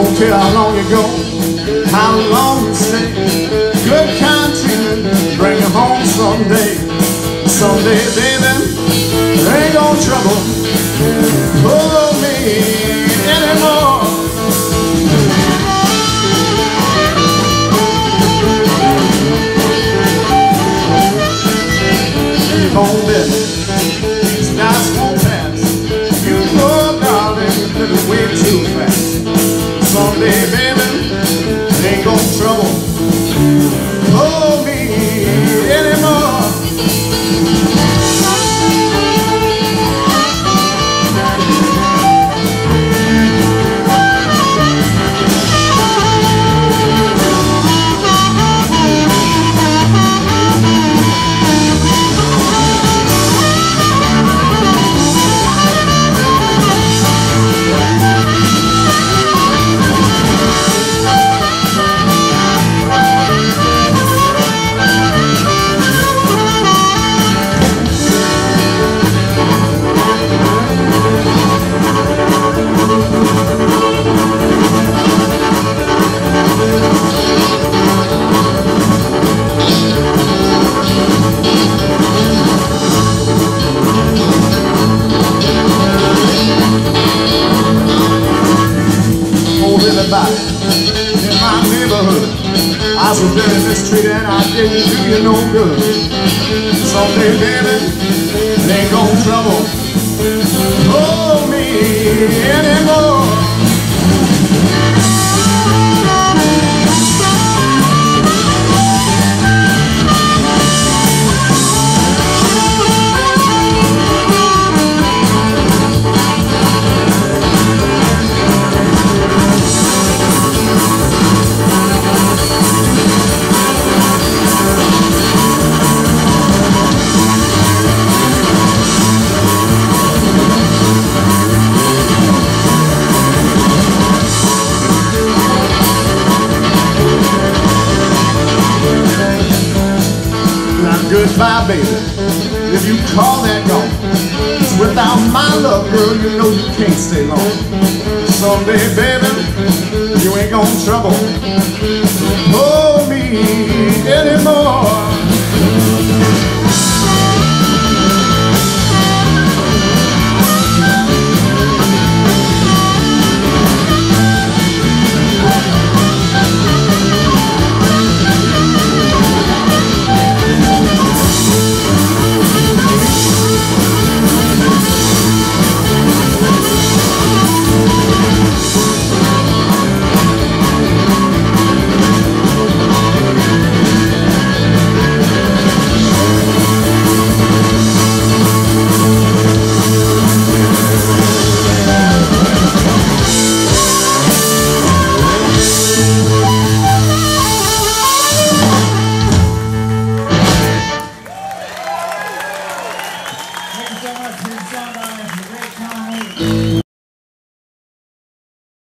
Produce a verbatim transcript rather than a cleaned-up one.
don't care how long you go, how long you stay. Good kind treatment, bring you home someday. Someday, baby, there ain't no trouble for me anymore. Keep on living, these nights won't pass. You poor darling, living way too fast. Someday, baby, there ain't no trouble for me anymore. In my neighborhood, I was very mistreated and I didn't do you no good. Someday, baby, there ain't no trouble for me anymore. Goodbye, baby, if you call that gone. 'Cause without my love, girl, you know you can't stay long. Someday, baby, you ain't gonna trouble for me anymore.